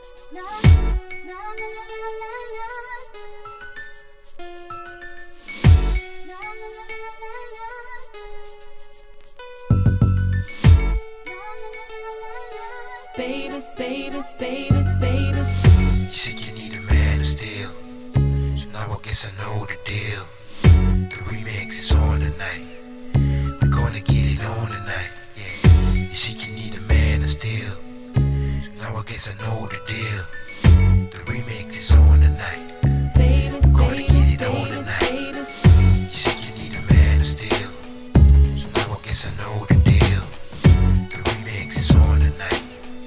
Baby, baby, baby, baby. You said you need a man to steal, so now I guess I know the deal. The remix is on tonight, we're gonna get it on tonight, yeah. You said you need a man to steal, so now I guess I know the deal. The remix is on tonight, we're gonna get it on tonight. You said you need a man to steal, so now I guess I know the deal. The remix is on tonight.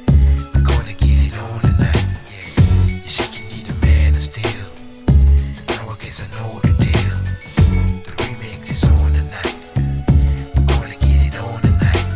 I know the deal. The remix is on tonight. We're gonna get it on tonight.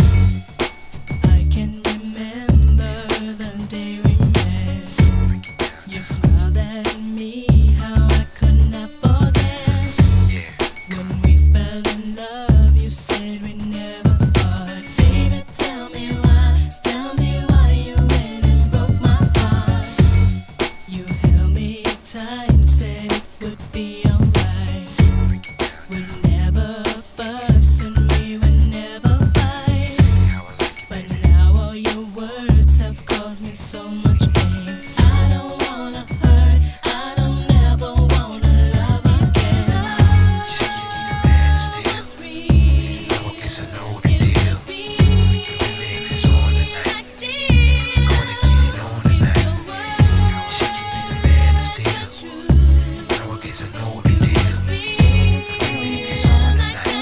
I can remember the day we met. You smiled at me, how I could not forget. Yeah. When we fell in love, you said we never part. Baby, tell me why you went and broke my heart. You held me tight, said it would be alright. We never fuss and we would never fight. But now all your words have caused me so much pain. I don't wanna hurt, I don't ever wanna love again. You said you need a man to steal, now I guess I know the deal. The remix is on tonight. We're gonna get it on tonight. You said you need a man to steal, now I guess I know the deal. The remix is on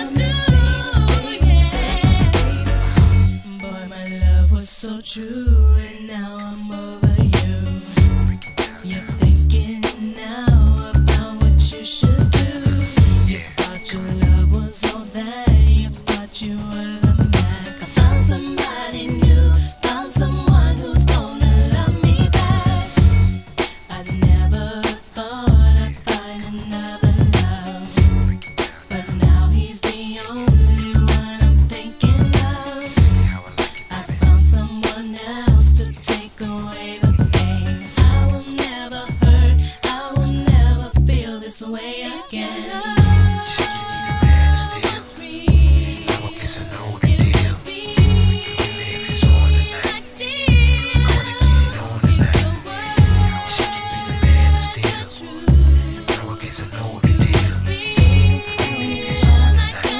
tonight. Boy, my love was so true, and now I'm over you. You're thinking now about what you should do. You thought your love was all that, you thought you were the man. I found somebody new, found someone who's gonna love me back. I never thought I'd find another love, but now he's the only one I'm thinking of. I found someone else to take away the pain. I will never hurt, I will never feel this way again. You said you need a man to steal, now I guess I know the deal. The remix is on tonight. We're gonna get it on tonight. You said you need a man to steal, now I guess I know the deal. The remix is on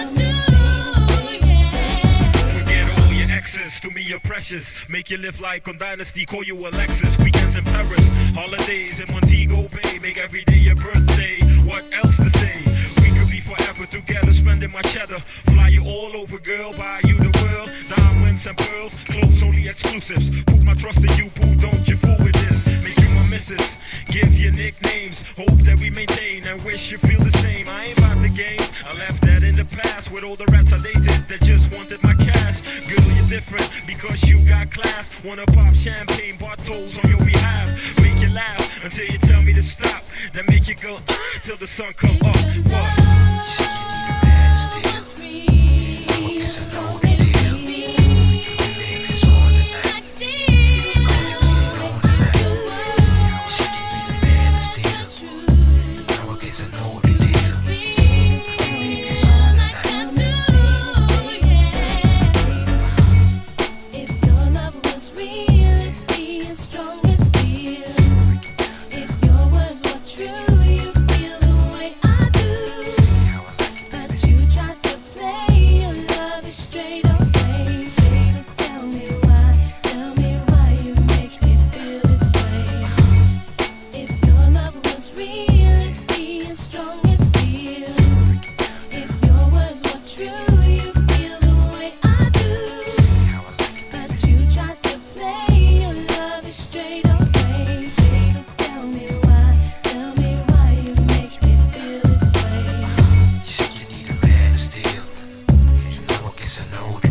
tonight. Forget all your exes, to me you're precious. Make you live like on Dynasty, call you Alexis. Weekends in Paris, holidays in Montego Bay. Make every day your birthday, what else to say? We could be forever together, spending my cheddar. Fly you all over, girl, buy you the world. Diamonds and pearls, clothes only exclusives. Put my trust in you, boo, don't you fool with this. Make you my missus, give you nicknames. Hope that we maintain and wish you feel the same. I ain't about the game, I left that in the past. With all the rats I dated that just wanted my cash. Girl, you're different because you got class. Wanna pop champagne bottles on your behalf. Make you laugh until you tell me to stop. Then make you go till the sun come up. What? You said you need a man to steal, now I guess I know the deal. The remix is on tonight. We're gonna get it on tonight. You said you need a man to steal, now I guess I know the deal. The remix is on tonight. If your love was real, it'd be as strong as steel. If your words were true, you feel the way I do. But you tried to play your love is straight away. Baby, tell me why you make me feel this way. If your love was real, it'd be as strong as steel. If your words were true, you feel the way I do. But you tried to play your love is straight away. Baby, tell me why you make me feel this way. You said you need a man to steal, so now I guess I know the